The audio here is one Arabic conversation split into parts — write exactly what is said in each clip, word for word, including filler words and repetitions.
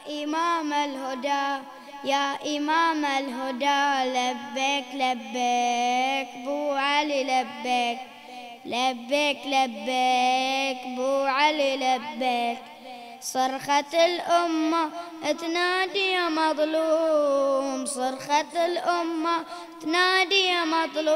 إمام الهدى يا إمام الهدى لبيك لبيك بو علي لبيك لبيك لبيك بو علي لبيك. صرخة الأمة تنادي يا مظلوم، صرخة الأمة تنادي يا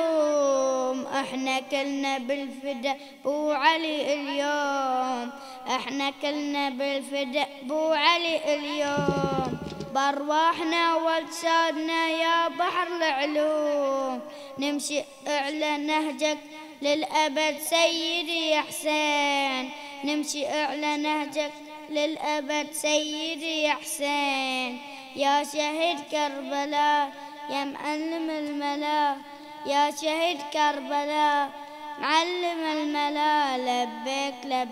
مظلوم. احنا كلنا بالفدا بو علي اليوم، احنا كلنا بالفدا بو علي اليوم. بارواحنا واجسادنا يا بحر العلوم، نمشي على نهجك للأبد سيدي يا حسين، نمشي على نهجك للأبد سيدي يا حسين. يا شهيد كربلاء يا معلم الملا، يا شهيد كربلاء معلم الملا. لبيك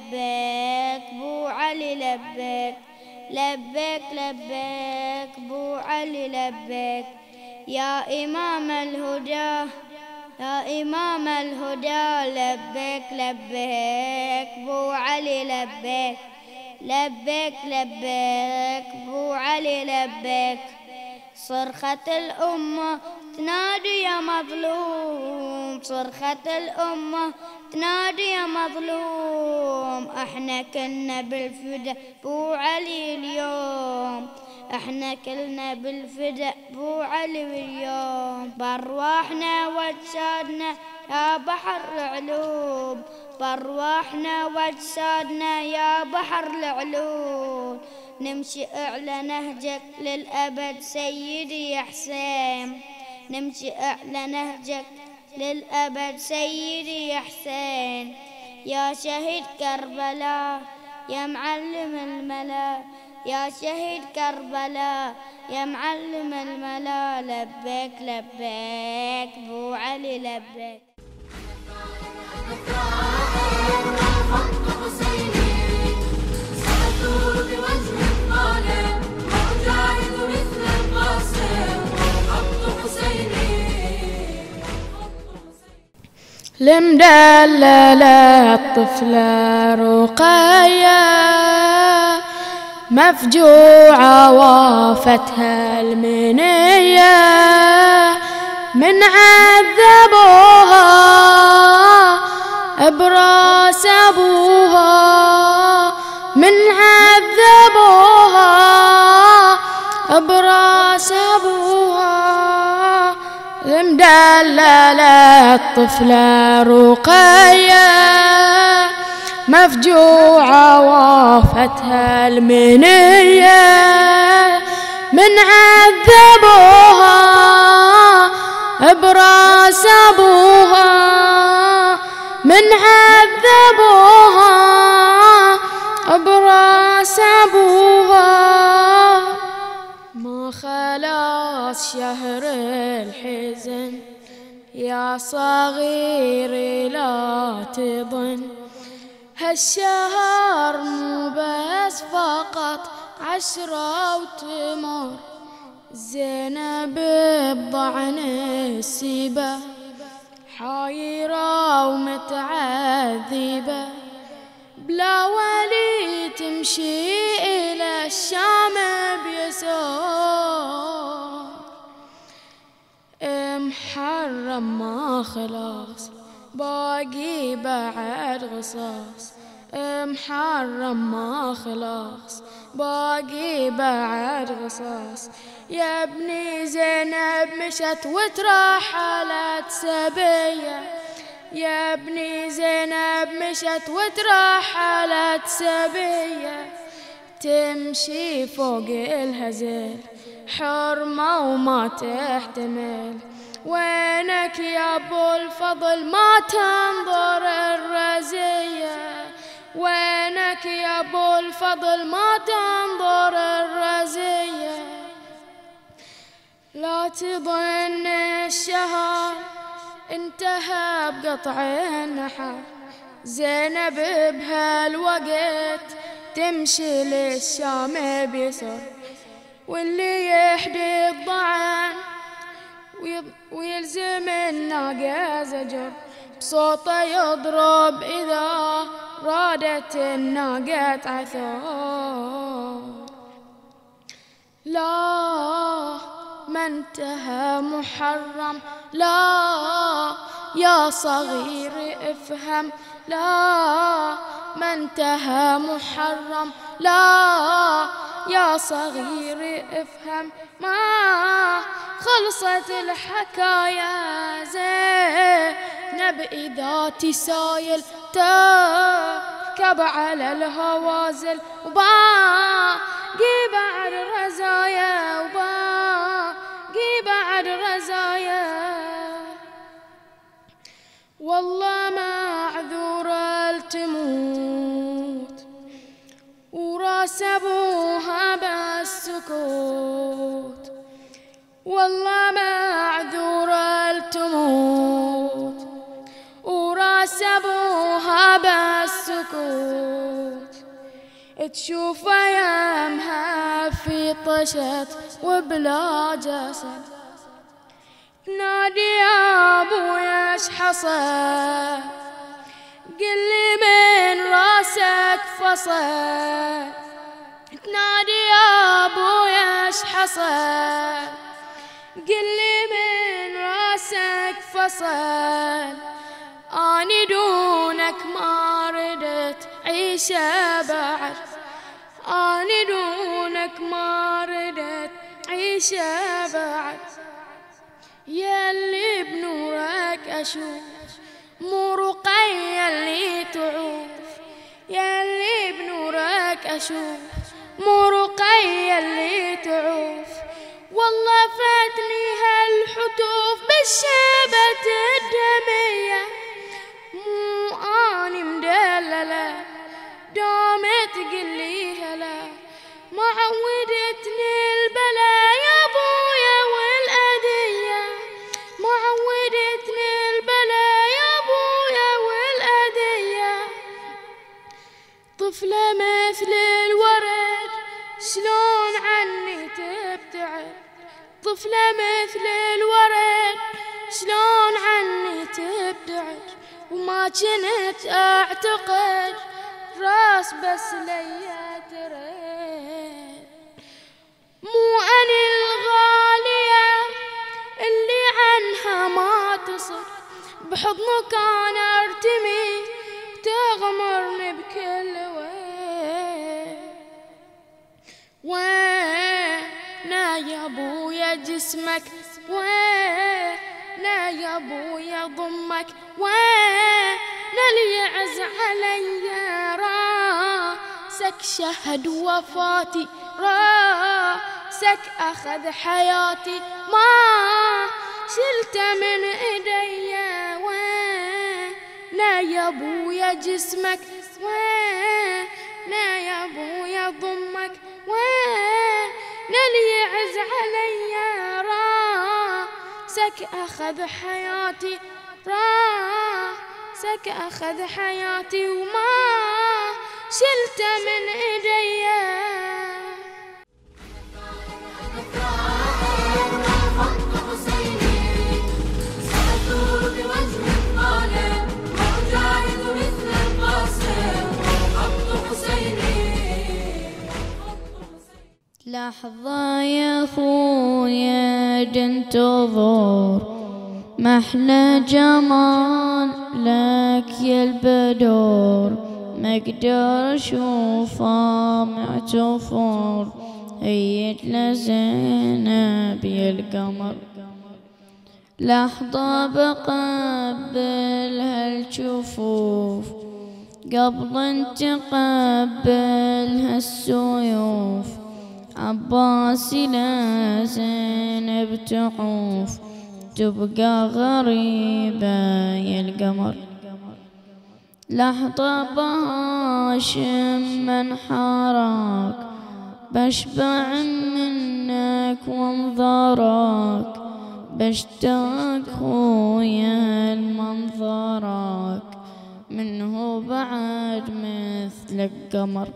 لبيك بو علي لبيك لبيك لبيك بو علي لبيك. يا إمام الهدى يا إمام الهدى لبيك لبيك بو علي لبيك لبيك لبيك بو علي لبيك. صرخة الأمة تنادي يا مظلوم، صرخة الأمة تنادي يا مظلوم. احنا كلنا بالفدا بو علي اليوم، احنا كلنا بالفدا بو علي اليوم. بارواحنا واجسادنا يا بحر العلوم، بارواحنا واجسادنا يا بحر العلوم. نمشي على نهجك للأبد سيدي يا حسين، نمشي على نهجك للأبد سيدي يا حسين. يا شهيد كربلاء يا معلم الملا، يا شهيد كربلاء يا معلم الملا. لبيك لبيك بو علي لبيك. المدللة الطفلة رقية مفجوعة وافتها المنية، من عذبوها براس ابوها، من عذبوها براس ابوها. المدللة الطفلة رقية مفجوعة وافتها المنية، من عذبوها براس ابوها، من عذبوها براس ابوها. ما خلاص شهر الحزن يا صغيري لا تظن، هالشهر مو بس فقط عشرة وتمر. زينب بضعن السيبة حايرة ومتعذبة، بلا ولي تمشي إلى الشام بيسار. محرم ما خلاص باقي بعد غصاص، محرم ما خلاص باقي بعد غصاص. يا ابني زينب مشت وترحلت سبية، يا ابني زينب مشت وترحلت سبية، تمشي فوق الهزل حرمة وما تحتمل. وينك يا ابو الفضل ما تنظر الرزية، وينك يا ابو الفضل ما تنظر الرزية. لا تظن الشهر انتهى بقطع النحر، زينب بهالوقت تمشي للشام بيسر. واللي يحدي الضعن ويلزم الناقة زجر، بصوته يضرب إذا رادت الناقة عثور. ما انتهى محرم، لا يا صغير افهم، لا ما انتهى محرم، لا يا صغير افهم. ما خلصت الحكاية زينب إذا تسايل تركب على الهوازل، وباقي بعد رزايا، وباقي بعد رزايا. والله معذورة تموت وراس أبوها بالسكوت، والله معذورة تموت وراس أبوها بالسكوت. تشوف أيامها في طشت وبلا جسد، نادي يا أبويا ايش حصل، قلي من راسك فصل، تنادي يا أبويا ايش حصل، قلي من راسك فصل. أني دونك ما ردت عيشة بعد، أني دونك ما ردت عيشة بعد. ياللي بنورك أشوف مو رقية اللي تعوف، ياللي بنورك أشوف مو رقية اللي تعوف. والله فاتني هالحتوف بالشيبة الدمية، مو أني مدللة دامت قلي هلا، ما عودتني البلا يا أبويا والأذية، ما عودتني البلا يا أبويا والأذية. طفلة مثل الورد شلون عني تبتعد، طفلة مثل الورد شلون عني تبتعد. وما كنت أعتقد راس بس ليا ترد، مو أنا الغالية اللي عنها ما تصر، بحضنك أنا أرتمي تغمرني بكل وين. وينا يا أبويا جسمك، وينا يا أبويا ضمك، وينا اللي يعز علي راسك شهد وفاتي، راسك أخذ حياتي ما شلت من إيديا. وينا يا أبويا جسمك، وينا يا أبويا ضمك، وينا اللي يعز علي راسك أخذ حياتي، راسك أخذ حياتي وما شلت من إيديا. لحظة يا خويا تنتظر محلى جمال لك يا البدور، ما اقدر اشوفه معتفر هيت لزينب يا القمر. لحظة بقبل هالجفوف قبل ان تقبل هالسيوف، عباسي لا زينب تعوف تبقى غريبة يا القمر. لحظة بهاشم من حارك بشبع منك وانظارك، بشتاق خويا لمنظرك منه بعد مثلك قمر،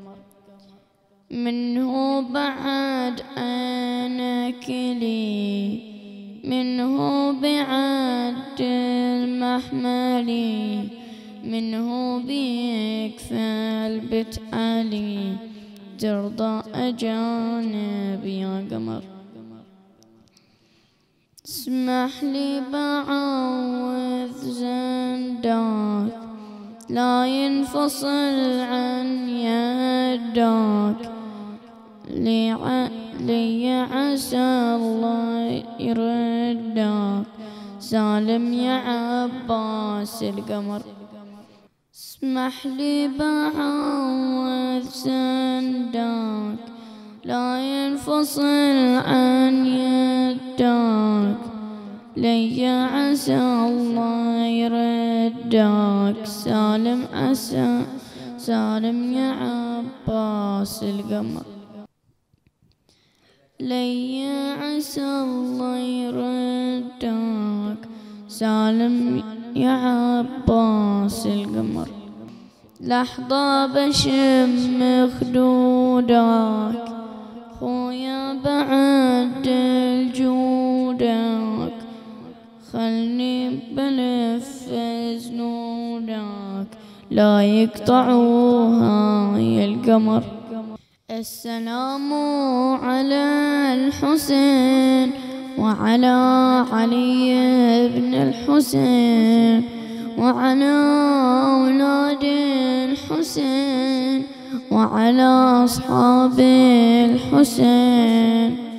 منه بعد أنا كلي، منه بعد المحملي، منه بيك فالبت علي ترضى أجانب يا قمر. اسمح لي بعوض زنداك لا ينفصل عن يداك لي عسى الله يرداك سالم يا عباس القمر. اسمح لي بعوض زنداك لا ينفصل عن يداك لي عسى الله يرداك سالم عسى سالم يا عباس القمر. لي عسى الله يرداك سالم يا عباس القمر. لحظة بشم خدودك خويا بعد الجودك خلني بلف زنودك لا يقطعوها يا القمر. السلام على الحسين وعلى علي بن الحسين وعلى أولاد الحسين وعلى أصحاب الحسين.